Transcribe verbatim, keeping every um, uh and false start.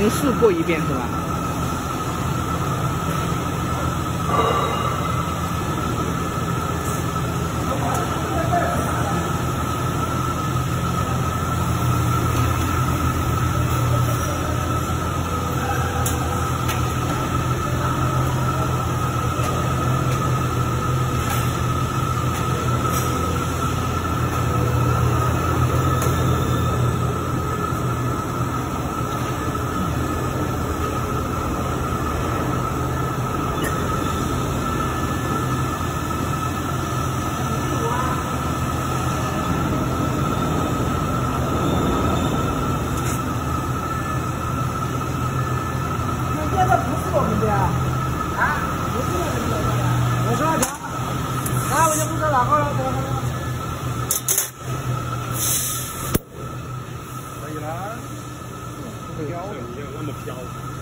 重试过一遍是吧？ 这不是我们的啊！啊，不是我们的。我说条，那我就不知道哪个了，走了。可以了，飘，没有那么飘。